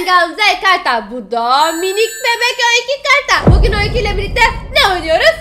Gamze Kartal. Bu da minik bebek Öykü Kartal. Bugün Öykü ile birlikte ne oynuyoruz?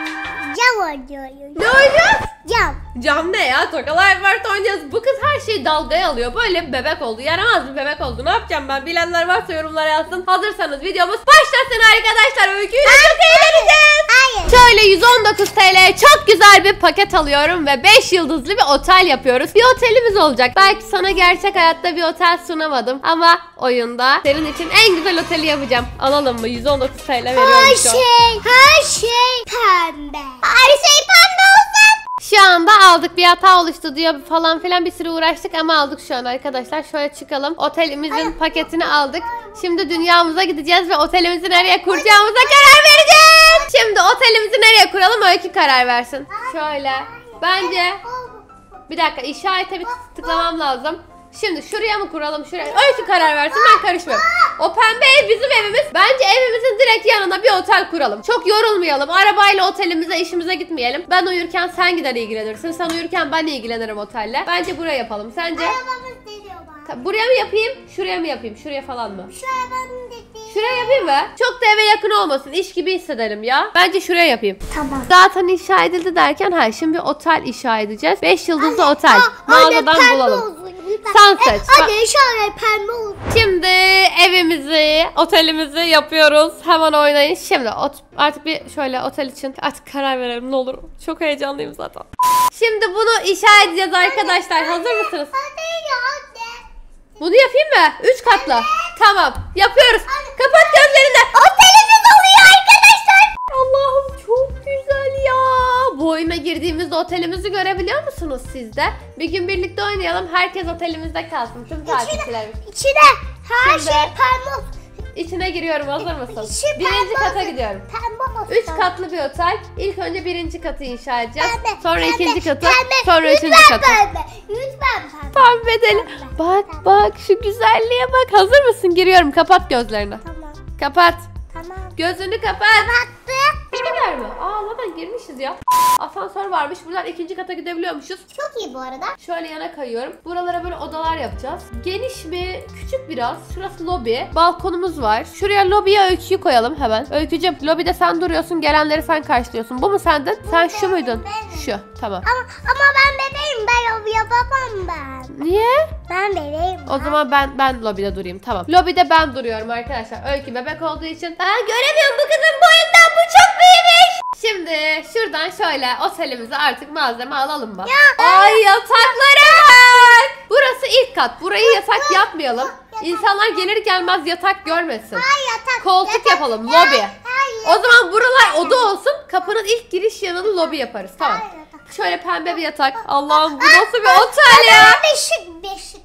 Cam oynuyoruz. Ne oynuyoruz? Cam. Cam ne ya? Tokalar var oynuyoruz. Bu kız her şeyi dalgaya alıyor. Böyle bir bebek oldu. Yaramaz bir bebek oldu. Ne yapacağım ben? Bilenler varsa yorumlara yazsın. Hazırsanız videomuz başlasın arkadaşlar. Öyküyle çok eğleneceğiz. Hayır. Şöyle 119 TL'ye çok güzel bir paket alıyorum ve 5 yıldızlı bir otel yapıyoruz. Bir otelimiz olacak. Belki sana gerçek hayatta bir otel sunamadım ama oyunda senin için en güzel oteli yapacağım. Alalım mı? 119 TL veriyorum Her şu an. her şey pembe. Her şey pembe olsun. Şu anda aldık, bir hata oluştu diyor falan filan, bir sürü uğraştık ama aldık şu an arkadaşlar. Şöyle çıkalım. Otelimizin paketini aldık. Şimdi dünyamıza gideceğiz ve otelimizi nereye kuracağımıza karar vereceğiz. Şimdi otelimizi nereye kuralım, Öykü karar versin. Şöyle. Bence bir dakika, işarete bir tıklamam lazım. Şimdi şuraya mı kuralım, şuraya? Öykü karar versin, ben karışmıyorum. O pembe ev bizim evimiz. Bence evimizin direkt yanına bir otel kuralım. Çok yorulmayalım. Arabayla otelimize, işimize gitmeyelim. Ben uyurken sen gider ilgilenirsin. Sen uyurken ben ilgilenirim otelle. Bence buraya yapalım. Sence? Arabamız geliyor bana. Buraya mı yapayım? Şuraya mı yapayım? Şuraya falan mı? Şu arabanın dediği. Şuraya yapayım mı? Çok da eve yakın olmasın. İş gibi hissedelim ya. Bence şuraya yapayım. Tamam. Zaten inşa edildi derken şimdi bir otel inşa edeceğiz. 5 yıldızlı otel. Mağazadan bulalım. Sen seç. Anne şöyle pembe olsun. Şimdi evimizi, otelimizi yapıyoruz. Hemen oynayın. Şimdi artık bir şöyle otel için artık karar verelim ne olur. Çok heyecanlıyım zaten. Şimdi bunu inşa edeceğiz arkadaşlar. Hazır mısınız? Anne. Bunu yapayım mı? 3 katlı. Tamam. Yapıyoruz. Kapat gözlerini. Otelimiz oluyor arkadaşlar. Allah'ım çok güzel ya. Bu oyuna girdiğimizde otelimizi görebiliyor musunuz siz de? Bir gün birlikte oynayalım. Herkes otelimizde kalsın. Tüm takipçilerimiz. İçine her Şimdi- şey pembe olsun. İçine giriyorum. Hazır mısın? İçi Birinci pembe kata olsun. gidiyorum. Pembe olsun. 3 katlı bir otel. İlk önce birinci katı inşa edeceğiz. Pembe, Sonra pembe, ikinci katı. pembe. Sonra üçüncü Lütfen katı. pembe. Lütfen pembe. Pembe deli. Bak bak şu güzelliğe bak. Hazır mısın? Giriyorum. Kapat gözlerini. Tamam. Kapat. Tamam. Gözünü kapat. Battı. Girer mi? Zaten girmişiz ya. Asansör varmış. Buradan ikinci kata gidebiliyormuşuz. Çok iyi bu arada. Şöyle yana kayıyorum. Buralara böyle odalar yapacağız. Geniş mi? Küçük biraz. Şurası lobi. Balkonumuz var. Şuraya lobiye Öykü'yü koyalım hemen. Öykücüm, lobide sen duruyorsun. Gelenleri sen karşılıyorsun. Bu mu sendin? Sen şu muydun? Şu. Tamam. Ama ben bebeğim. Ben o yapamam ben. Niye? Ben bebeğim. O zaman ben lobide durayım. Tamam. Lobide ben duruyorum arkadaşlar. Öykü bebek olduğu için. Ben göremiyorum bu kızın boyundan. Bu çok büyümüş. Şimdi şuradan şöyle otelimize artık malzeme alalım mı? Ay yataklara bak. Burası ilk kat. Burayı yatak yapmayalım. İnsanlar gelir gelmez yatak görmesin. Yatak. Koltuk yapalım. Lobi. Hayır. O zaman buralar oda olsun. Kapının ilk giriş yanını lobi yaparız. Tamam. Şöyle pembe bir yatak. Allah'ım bu nasıl bir otel ya? Beşik.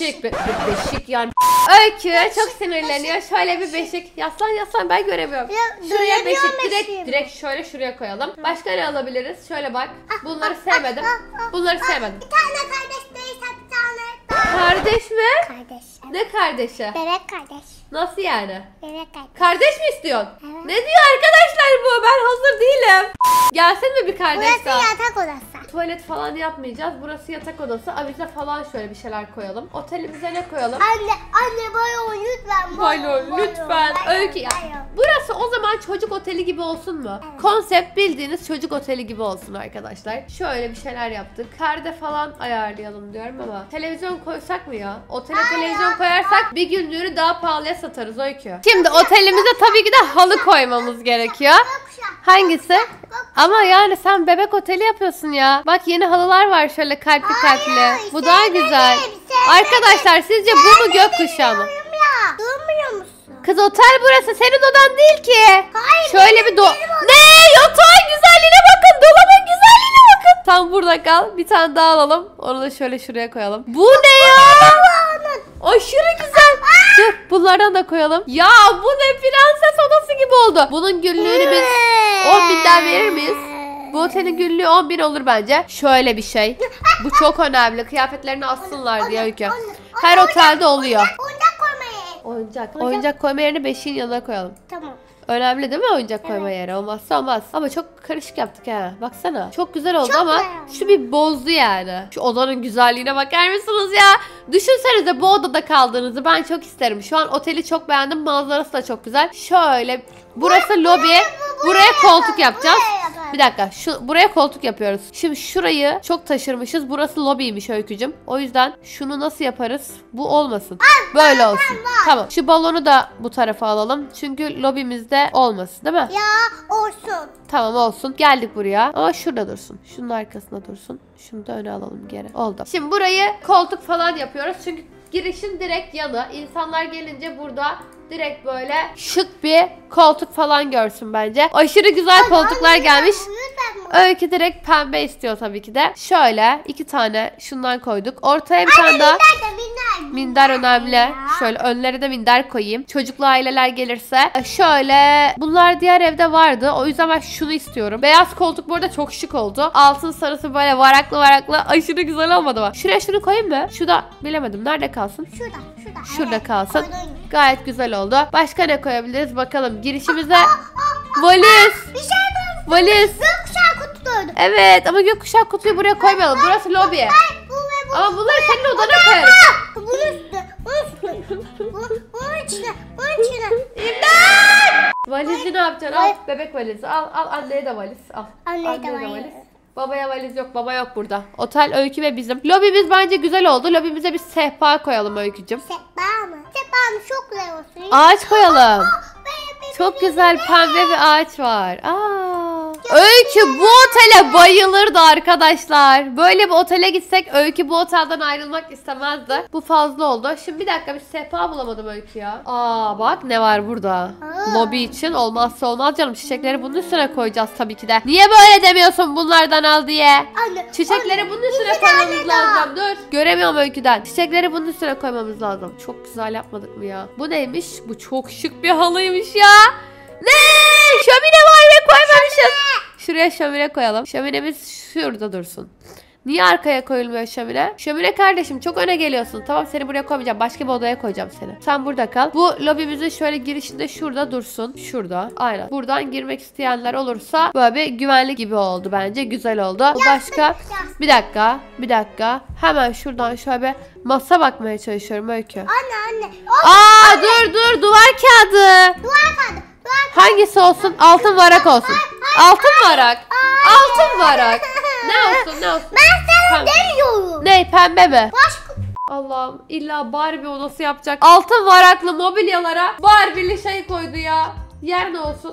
Beşik yani. Öykü çok sinirleniyor. Şöyle bir beşik. Yaslan ben göremiyorum. Şuraya beşik direkt şöyle şuraya koyalım. Başka ne alabiliriz? Şöyle bak. Bunları sevmedim. Bunları sevmedim. Bir tane kardeş değilse bir tane. Kardeş mi? Kardeş. Ne kardeşi? Bebek kardeş. Nasıl yani? Bebek kardeş. Kardeş mi istiyorsun? Evet. Ne diyor arkadaşlar bu? Ben hazır değilim. Gelsin mi bir kardeş Burası daha? yatak odası. Tuvalet falan yapmayacağız. Burası yatak odası. Avize falan şöyle bir şeyler koyalım. Otelimize ne koyalım? Anne balon lütfen. Balon lütfen. Öykü ya. Burası o zaman çocuk oteli gibi olsun mu? Evet. Konsept bildiğiniz çocuk oteli gibi olsun arkadaşlar. Şöyle bir şeyler yaptık. Perde falan ayarlayalım diyorum ama televizyon koysak mı ya? Otele televizyon koyarsak bir günlüğünü daha pahalıya satarız Öykü. Şimdi otelimize tabii ki de halı koymamız gerekiyor. Hangisi? Ama yani sen bebek oteli yapıyorsun ya. Bak yeni halılar var şöyle kalpli kalpli. Bu daha güzel. Arkadaşlar sizce bu mu gökkuşağı mı? Durmuyor musun? Kız otel burası, senin odan değil ki. Hayır. Şöyle bir Ne? Yatağın güzelliğine bakın. Dolabın güzelliğine bakın. Tam burada kal. Bir tane daha alalım. Onu da şöyle şuraya koyalım. Bu ne ya? Aşırı güzel. Dur bunlardan da koyalım. Ya bu ne, prenses odası gibi oldu. Bunun günlüğünü biz 10.000'den verir miyiz? Bu otelin günlüğü 10.000 olur bence. Şöyle bir şey. Bu çok önemli. Kıyafetlerini assınlar diye Öykü. Her otelde oluyor. Oyuncak koymayı. Oyuncak koyma yerini beşiğin yanına koyalım. Tamam. Önemli değil mi oyuncak koyma yeri? Olmazsa olmaz. Ama çok karışık yaptık ha. Baksana. Çok güzel oldu Çok ama beğendim. şu bir bozdu yani. Şu odanın güzelliğine bakar mısınız ya? Düşünsenize bu odada kaldığınızı ben çok isterim. Şu an oteli çok beğendim. Manzarası da çok güzel. Şöyle burası lobi. Buraya koltuk yapacağız. Bir dakika. Buraya koltuk yapıyoruz. Şimdi şurayı çok taşırmışız. Burası lobiymiş Öykücüm. O yüzden şunu nasıl yaparız? Bu olmasın. Böyle olsun. Tamam. Şu balonu da bu tarafa alalım. Çünkü lobimizde olmasın değil mi? Ya olsun. Tamam olsun. Geldik buraya. Ama şurada dursun. Şunun arkasında dursun. Şunu da öne alalım geri. Oldu. Şimdi burayı koltuk falan yapıyoruz. Çünkü girişin direkt yanı. İnsanlar gelince burada direkt böyle şık bir koltuk falan görsün bence. Aşırı güzel koltuklar gelmiş. Öykü direkt pembe istiyor tabii ki de. Şöyle 2 tane şundan koyduk. Ortaya bir tane daha. Minder önemli. Şöyle önlere de minder koyayım. Çocuklu aileler gelirse. Şöyle bunlar diğer evde vardı. O yüzden ben şunu istiyorum. Beyaz koltuk bu arada çok şık oldu. Altın sarısı böyle varaklı varaklı. Aşırı güzel olmadı mı? Şuraya şunu koyayım mı? Şu da bilemedim. Nerede kalsın? Şurada kalsın. Gayet güzel oldu. Başka ne koyabiliriz bakalım. Girişimize valiz. Bir şey var. Valiz. Gökkuşağı kutu doydu. Evet ama gökkuşağı kutuyu buraya koymayalım. Burası lobi. Bu ve bu. Ama bunları senin odana koyarız. Bunun üstü. Bunun içine. Bunun içine. Valizi ne yapacaksın? Al bebek valizi. Al anneye de valiz. Al. Anneye de valiz. Babaya valiz yok. Baba yok burada. Otel Öykü ve bizim. Lobimiz bence güzel oldu. Lobimize bir sehpa koyalım Öykücüm. Sehpa mı? Sehpa mı? Çok güzel olsun. Ağaç koyalım. Çok güzel pembe bir ağaç var. Öykü bu otele bayılırdı arkadaşlar. Böyle bir otele gitsek Öykü bu otelden ayrılmak istemezdi. Bu fazla oldu. Şimdi bir dakika bir sehpa bulamadım Öykü ya. Bak ne var burada. Lobi için olmazsa olmaz canım. Çiçekleri bunun üstüne koyacağız tabii ki de. Niye böyle demiyorsun bunlardan al diye? Anne. Çiçekleri bunun üstüne koymamız lazım. Dur. Göremiyorum Öyküden. Çiçekleri bunun üstüne koymamız lazım. Çok güzel yapmadık mı ya? Bu neymiş? Bu çok şık bir halıymış ya. Ne? Şömine var ve koymamışız. Şuraya şömine koyalım. Şöminemiz şurada dursun. Niye arkaya koyulmuyor şömine? Şömine kardeşim çok öne geliyorsun. Tamam seni buraya koymayacağım. Başka bir odaya koyacağım seni. Sen burada kal. Bu lobimizin şöyle girişinde şurada dursun. Şurada. Aynen. Buradan girmek isteyenler olursa böyle bir güvenlik gibi oldu bence. Güzel oldu. Başka. Bir dakika. Hemen şuradan şöyle bir masa bakmaya çalışıyorum Öykü. Anne. Dur. Duvar kağıdı. Duvar kağıdı. Hangisi olsun? Altın varak olsun. Altın varak. Altın varak. Ne olsun? Ben sana demiyorum. Ne pembe mi? Başka. Allah'ım illa Barbie odası yapacak. Altın varaklı mobilyalara Barbie'li şey koydu ya. Yer ne olsun?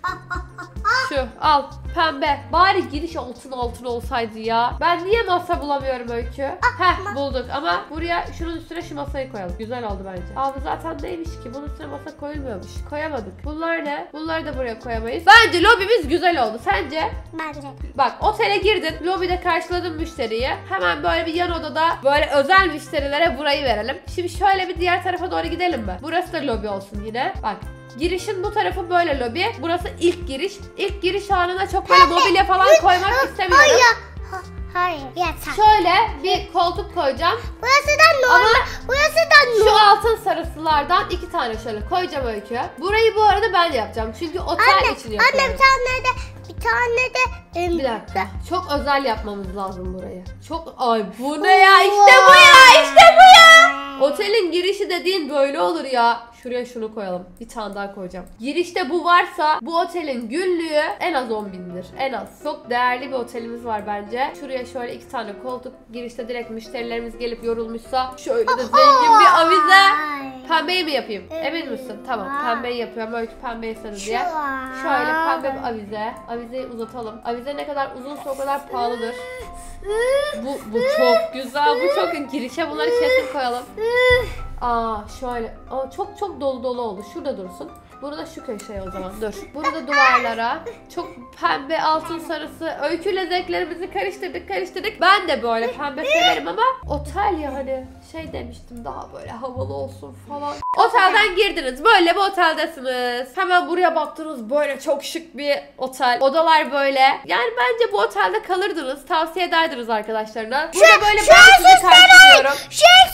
Şu al pembe. Bari giriş altın olsaydı ya. Ben niye masa bulamıyorum Öykü? Bulduk ama buraya şunun üstüne şu masayı koyalım. Güzel oldu bence. Bu zaten neymiş ki? Bunun üstüne masa koyulmuyormuş. Koyamadık. Bunlar ne? Bunları da buraya koyamayız. Bence lobimiz güzel oldu. Sence? Bence. Bak otele girdin. Lobide karşıladın müşteriyi. Hemen böyle bir yan odada böyle özel müşterilere burayı verelim. Şimdi şöyle bir diğer tarafa doğru gidelim mi? Burası da lobi olsun yine. Bak. Girişin bu tarafı böyle lobi. Burası ilk giriş. İlk giriş anına çok böyle mobilya falan koymak istemiyorum. Hayır. Yeter. Şöyle bir koltuk koyacağım. Burası da normal. Ama Burası da şu normal. altın sarısılardan 2 tane şöyle koyacağım Öykü. Burayı bu arada ben yapacağım. Çünkü otel için yapıyorum. Anne bir tane de Bir dakika. Çok özel yapmamız lazım burayı. Ay bu ne ya? İşte bu ya. Otelin girişi dediğin böyle olur ya. Şuraya şunu koyalım. Bir tane daha koyacağım. Girişte bu varsa bu otelin günlüğü en az 10.000'dir. En az. Çok değerli bir otelimiz var bence. Şuraya şöyle 2 tane koltuk. Girişte direkt müşterilerimiz gelip yorulmuşsa şöyle de zengin bir avize. Pembeyi mi yapayım? Emin misin? Tamam. Pembeyi yapıyorum. Öykü pembe istedi diye. Şöyle pembe bir avize. Avizeyi uzatalım. Avize ne kadar uzunsa o kadar pahalıdır. Bu çok güzel. Bu çok girişe bunları kesin koyalım. Şöyle. Çok dolu oldu. Şurada dursun. Burada şu köşeye o zaman. Dur. Burada duvarlara çok pembe, altın sarısı, öyküyle zevklerimizi karıştırdık. Ben de böyle pembe severim ama otel ya hani şey demiştim daha böyle havalı olsun falan. Otelden girdiniz. Böyle bir oteldesiniz. Hemen buraya baktınız. Böyle çok şık bir otel. Odalar böyle. Yani bence bu otelde kalırdınız. Tavsiye ederdiniz arkadaşlarına. Burada böyle ben sizi karşılıyorum. Süsler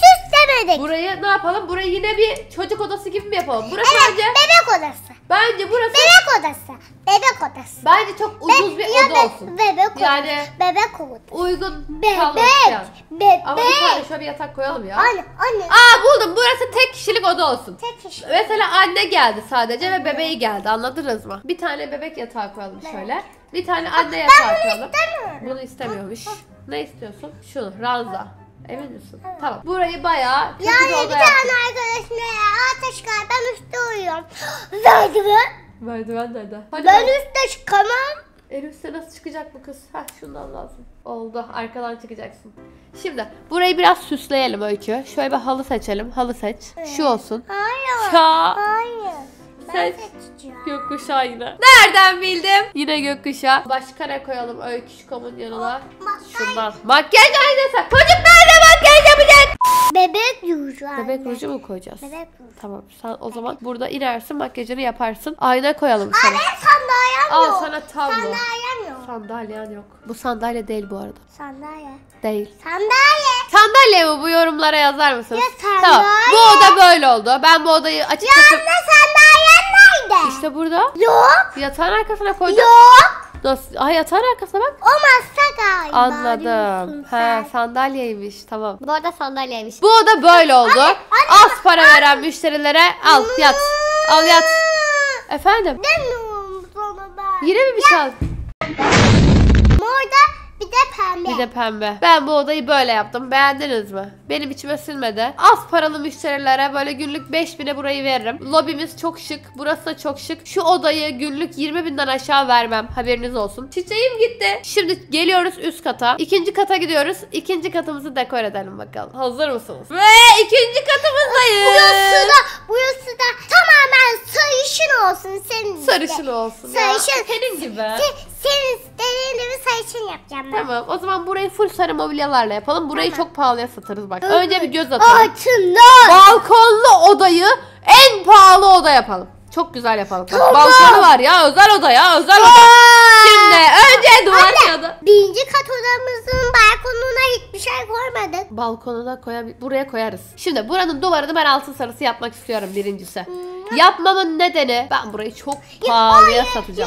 bilemedik. Burayı ne yapalım? Burayı yine bir çocuk odası gibi mi yapalım? Burası Evet, bence. bebek odası. Bence burası. Bebek odası. Bebek odası. Bence çok ucuz bir oda olsun. Bebek odası. Yani Bebek odası. uygun Bebek. kalması yani. Bebek. Ama bir tane şöyle bir yatak koyalım ya. Anne. Aa buldum. Burası tek kişilik oda olsun. Tek kişi. Mesela anne geldi sadece ve bebeği geldi. Anladınız mı? Bir tane bebek yatağı koyalım şöyle. Bir tane anne yatağı koyalım. istemiyorum. Bunu istemiyormuş. Ne istiyorsun? Şunu. Ranza. Emin misin? Tamam. Burayı bayağı kötü bir Yani oda bir yaptık. tane arkadaşımla ateş kar. Ben üstte uyuyorum. Merdiven. Merdiven nerede? Hadi Ben bak. üstte çıkamam. En üstte nasıl çıkacak bu kız? Heh şundan lazım. Oldu. Arkadan çıkacaksın. Şimdi burayı biraz süsleyelim Öykü. Şöyle bir halı seçelim. Halı seç. Şu olsun. Hayır. Ya. Hayır. Ben Seç. seçeceğim. Gökkuşağı yine. Nereden bildim? Yine gökkuşağı. Başka ne koyalım Öyküşkomun yanına? Şundan. Makyaj aynası. Çocuk nerede makyaj yapacak? Bebek ruju anne. Bebek ruju mu koyacağız? Bebek ruju. Tamam. Sen o zaman burada inersin, makyajını yaparsın. Ayna koyalım sana. Benim sandalyem yok. Al sana tablo. Sandalyem yok. Sandalyen yok. Bu sandalye değil bu arada. Sandalye. Değil. Sandalye. Sandalye mi? Bu yorumlara yazar mısınız? Ya sandalye. Tamam. Bu oda böyle oldu. Ben bu odayı açıkçası... Anne sandalyen nerede? İşte burada. Yok. Yatağın arkasına koydum. Yok. Nasıl? Ay yatağın arkasına bak. O masa galiba. Anladım. diyorsun He sen. sandalyeymiş. Tamam. Bu arada sandalyeymiş. Bu oda böyle oldu. anne, Az para veren müşterilere al yat. Al yat. Efendim? Demiyorum sana ben. Yine mi bir şey al? Orada bir de pembe. Bir de pembe. Ben bu odayı böyle yaptım. Beğendiniz mi? Benim içime sinmedi. Az paralı müşterilere böyle günlük 5.000'e burayı veririm. Lobimiz çok şık. Burası da çok şık. Şu odayı günlük 20.000'den aşağı vermem. Haberiniz olsun. Çiçeğim gitti. Şimdi geliyoruz üst kata. İkinci kata gidiyoruz. İkinci katımızı dekor edelim bakalım. Hazır mısınız? Ve ikinci katımızdayız. Burası da tamamen sarışın olsun senin işte. Sarışın olsun ya. Sarışın. Senin gibi. Senin istediğin gibi sarışın yapacağım ben. Tamam o zaman burayı full sarı mobilyalarla yapalım. Burayı çok pahalıya satarız bak. Önce bir göz atalım. Altınlar. Balkonlu odayı en pahalı oda yapalım. Çok güzel yapalım. Bak, Tamam. balkonu var ya, özel oda ya, özel oda. Şimdi önce duvar kağıdı. Birinci kat odamızın balkonuna hiçbir şey koymadık. Balkonuna buraya koyarız. Şimdi buranın duvarını ben altın sarısı yapmak istiyorum birincisi. Yapmamın nedeni ben burayı çok pahalıya satacağım.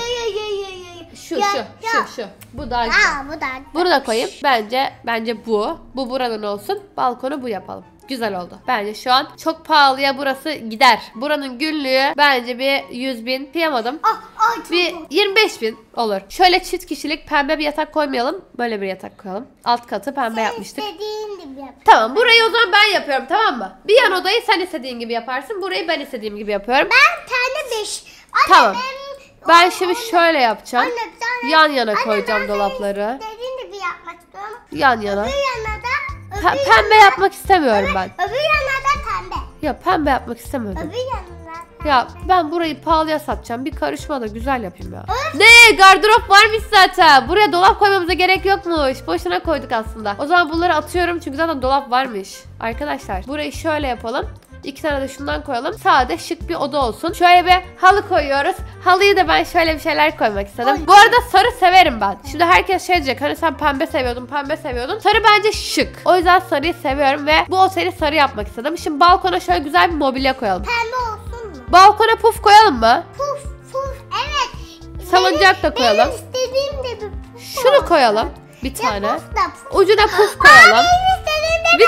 Şu. Bu daha güzel. Aa, bu da. Bunu da koyayım. Bence bu. Bu buranın olsun. Balkonu bu yapalım. Güzel oldu. Bence şu an çok pahalıya burası gider. Buranın günlüğü bence bir 100.000 kıyamadım. Çok Bir 25.000 olur. Şöyle çift kişilik pembe bir yatak koymayalım. Böyle bir yatak koyalım. Alt katı pembe yapmıştık. İstediğin gibi yap. Tamam burayı o zaman ben yapıyorum tamam mı? Bir yan odayı sen istediğin gibi yaparsın. Burayı ben istediğim gibi yapıyorum. Ben tane 5. Tamam. Ben şimdi şöyle yapacağım. Anne, bir tane- Yan yana Anne, koyacağım ben dolapları. İstediğin gibi yapmak istiyorum. Yan yana. Öbür yana da. Pembe yapmak istemiyorum ben. Öbür yana da pembe. Ya pembe yapmak istemiyordum. Öbür yana. Ya ben burayı pahalıya satacağım. Bir karışma da güzel yapayım ya. Ne? Gardırop varmış zaten. Buraya dolap koymamıza gerek yokmuş. Boşuna koyduk aslında. O zaman bunları atıyorum çünkü zaten dolap varmış. Arkadaşlar burayı şöyle yapalım. 2 tane de şundan koyalım. Sade şık bir oda olsun. Şöyle bir halı koyuyoruz. Halıyı da ben şöyle bir şeyler koymak istedim. Bu arada sarı severim ben. Şimdi herkes şey diyecek. Hani sen pembe seviyordun. Sarı bence şık. O yüzden sarıyı seviyorum ve bu oteli sarı yapmak istedim. Şimdi balkona şöyle güzel bir mobilya koyalım. Pembe olsun mu? Balkona puf koyalım mı? Puf evet. Salıncak da koyalım. Benim istediğim de bir puf Şunu olsun. koyalım. Bir tane. Puf da puf. Ucuna puf koyalım. Benim istediğim de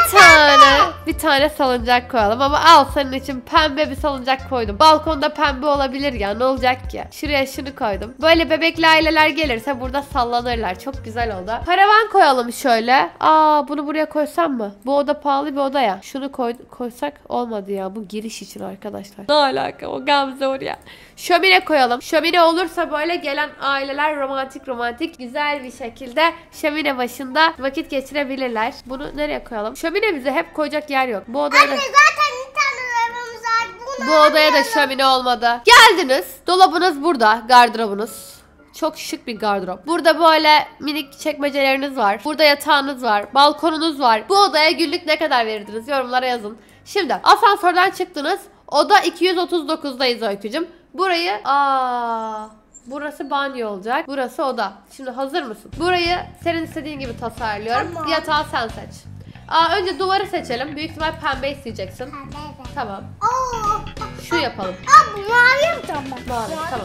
Bir tane salıncak koyalım ama al senin için pembe bir salıncak koydum. Balkonda pembe olabilir ya ne olacak ki? Şuraya şunu koydum. Böyle bebekli aileler gelirse burada sallanırlar. Çok güzel oldu. Paravan koyalım şöyle. Bunu buraya koysam mı? Bu oda pahalı bir oda ya. Şunu koysak olmadı ya. Bu giriş için arkadaşlar. Ne alaka o Gamze oraya. Şömine koyalım. Şömine olursa böyle gelen aileler romantik güzel bir şekilde şömine başında vakit geçirebilirler. Bunu nereye koyalım? Şömine bize hep koyacak yer yok. Bu odaya da... Anne zaten bir tane arabamız var. Bu odaya da şömine olmadı. Geldiniz. Dolabınız burada. Gardırobunuz. Çok şık bir gardırop. Burada böyle minik çekmeceleriniz var. Burada yatağınız var. Balkonunuz var. Bu odaya günlük ne kadar verirdiniz? Yorumlara yazın. Şimdi asansörden çıktınız. Oda 239'dayız Öykücüm. Burayı burası banyo olacak. Burası oda. Şimdi hazır mısın? Burayı senin istediğin gibi tasarlıyorum. Tamam. Yatağı sen seç. Önce duvarı seçelim. Büyük ihtimal pembe isteyeceksin. Pembe. Tamam. Oo. Şu yapalım. Bu mavi mi tamam? Mavi, tamam.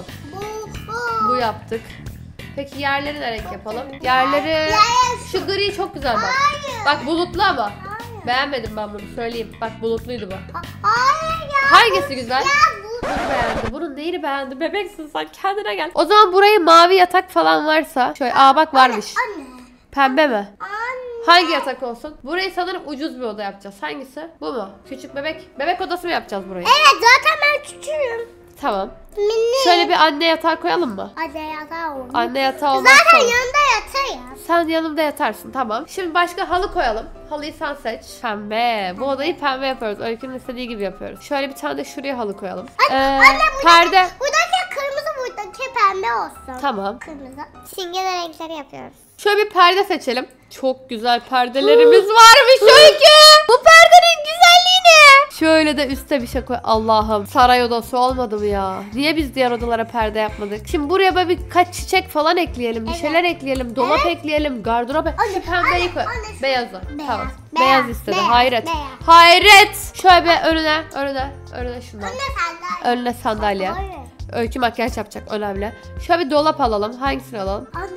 Bu. Bu yaptık. Peki yerleri ne renk yapalım? Yerleri şu gri çok güzel bak. Hayır. Bak bulutlu ama. Hayır. Beğenmedim ben bunu söyleyeyim. Bak bulutluydu bu. Hayır ya. Hangisi güzel? Ya bu. Bunu beğendim. Bunun neyini beğendin? Bebeksin sen, kendine gel. O zaman burayı mavi yatak falan varsa. Şöyle bak varmış. Anne. Pembe mi? Anne. Hangi yatak olsun? Burayı sanırım ucuz bir oda yapacağız. Hangisi? Bu mu? Küçük bebek. Bebek odası mı yapacağız burayı? Evet zaten ben küçüğüm. Tamam. Mini. Şöyle bir anne yatağı koyalım mı? Anne yatağı olur. Anne yatağı olmazsa Zaten olur. yanında yatayım. Sen yanımda yatarsın, tamam. Şimdi başka halı koyalım. Halıyı sen seç. Pembe. Bu odayı pembe yapıyoruz. Öykünün istediği gibi yapıyoruz. Şöyle bir tane de şuraya halı koyalım. Anne Perde. buradaki kırmızı buradaki pembe olsun. Tamam. Kırmızı. Simge renkleri yapıyoruz. Şöyle bir perde seçelim. Çok güzel perdelerimiz varmış Öykü. Bu perdenin güzelliği ne? Şöyle de üstte bir şey koy. Allah'ım, saray odası olmadı mı ya? Niye biz diğer odalara perde yapmadık? Şimdi buraya böyle birkaç çiçek falan ekleyelim. Bir Evet. şeyler ekleyelim. Dolap ekleyelim. Gardırop. Şu pembeyi koy. Beyazı. Tamam. Beyaz istedi. beyaz, Hayret. beyaz. Hayret. Şöyle bir önüne şundan. Anne sandalye. Önüne sandalye. Hayır. Öykü makyaj yapacak, önemli. Şöyle bir dolap alalım. Hangisini alalım? Anne.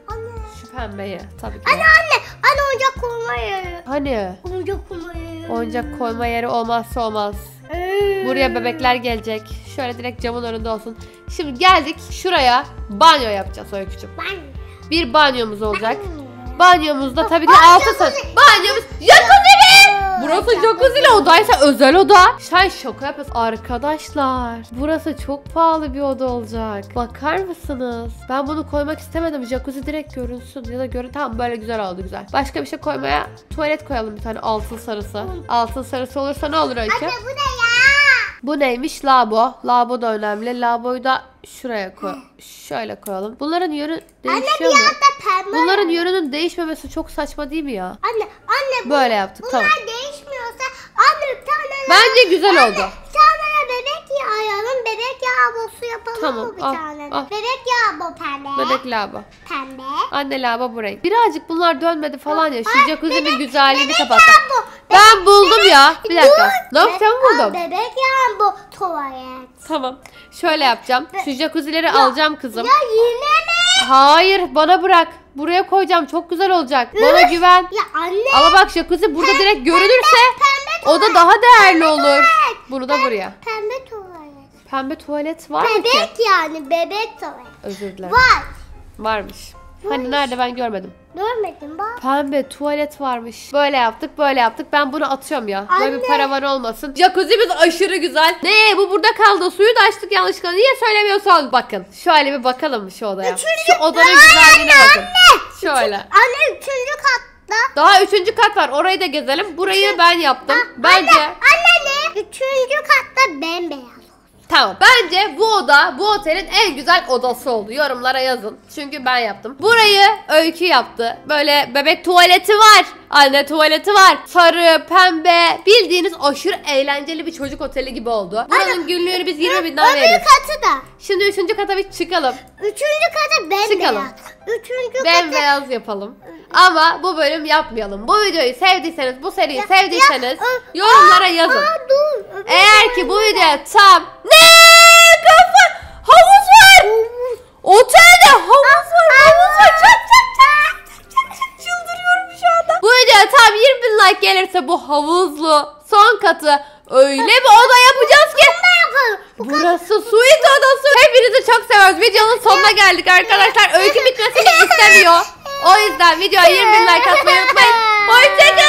Şu pembeyi tabii ki. Anne oyuncak koyma yeri. Hani? Oyuncak koyma yeri. Oyuncak koyma yeri olmazsa olmaz. Buraya bebekler gelecek. Şöyle direkt camın önünde olsun. Şimdi geldik şuraya, banyo yapacağız Öykücüğüm. Bir banyomuz olacak. Banyomuzda tabii ki altı saat. Banyomuz jacuzzi mi? Burası jacuzzi'li odaysa özel oda. Sen şaka yapıyorsun. Arkadaşlar, burası çok pahalı bir oda olacak. Bakar mısınız? Ben bunu koymak istemedim. Jacuzzi direkt görünsün ya da tamam, böyle güzel oldu, güzel. Başka bir şey koymaya tuvalet koyalım, bir tane altın sarısı. Altın sarısı olursa ne olur Öykü? Anne bu ne ya? Bu neymiş? Lavabo. Lavabo da önemli. Lavaboyu da şuraya koy. Şöyle koyalım. Bunların yönü Anne değişiyor bir mu? anda pembe. Bunların yönünün değişmemesi çok saçma değil mi ya? Anne Böyle yaptık, bunlar tamam. değişmiyorsa anne bir tane Bence güzel oldu. bir tane de bebek yağı bebek yağı yapalım Tamam, mı bir al, tane? al. Bebek yağı pembe. Bebek lavabo. Pembe. Anne lavabo bu renk. Birazcık bunlar dönmedi falan ya. Şu jacuzzi'nin bebek- güzelliğini bebek kapattım. yağı bu. Ben buldum ya. Bir dakika. Ne yapacağım Aa, buldum. bebek yağı bu tuvalet. Tamam. Şöyle yapacağım. Şu jacuzzileri alacağım kızım. Ya yine mi? Hayır, bana bırak. Buraya koyacağım. Çok güzel olacak. Bana güven. Ya anne. Ama bak, jacuzzi burada direkt görünürse pembe o da daha değerli olur. Bunu da buraya. Pembe tuvalet. Pembe tuvalet var mı ki? Bebek yani bebek tuvalet. Özür dilerim. Var. Varmış. Hani nerede, ben görmedim. Görmedim bak. Pembe tuvalet varmış. Böyle yaptık, böyle yaptık. Ben bunu atıyorum ya. Böyle bir Anne. paravan olmasın. Jacuzzi'miz aşırı güzel. Ne, bu burada kaldı. Suyu da açtık yanlışlıkla. Niye söylemiyorsan? Bakın. Şöyle bir bakalım şu odaya. Şu odanın güzelliğine bakın. Şöyle. Anne 3. katta. Daha 3. kat var. Orayı da gezelim. Burayı ben yaptım. Bence... Anne ne? 3. katta bembeyaz. Tamam. Bence bu oda bu otelin en güzel odası oldu. Yorumlara yazın. Çünkü ben yaptım. Burayı Öykü yaptı. Böyle bebek tuvaleti var. Anne tuvaleti var. Sarı, pembe. Bildiğiniz aşırı eğlenceli bir çocuk oteli gibi oldu. Buranın günlüğünü biz 20.000'den Öbür veririz. katı da. Şimdi 3. kata bir çıkalım. 3. katı bembeyaz. Çıkalım. 3. katı. Bembeyaz yapalım. Ama bu bölüm yapmayalım. Bu videoyu sevdiyseniz, bu seriyi sevdiyseniz yorumlara yazın. Dur. Eğer ki bu videoya tam kafa havuz var. Otelde havuz var. Çok çıldırıyorum şu anda. Bu videoya tam 20.000 like gelirse bu havuzlu son katı öyle bir oda yapacağız ki burası suite odası. Hepinizi çok seviyoruz. Videonun sonuna geldik arkadaşlar. Öykü bitmesini istemiyor. O yüzden videoya 20.000 like atmayı unutmayın. Hoşçakalın.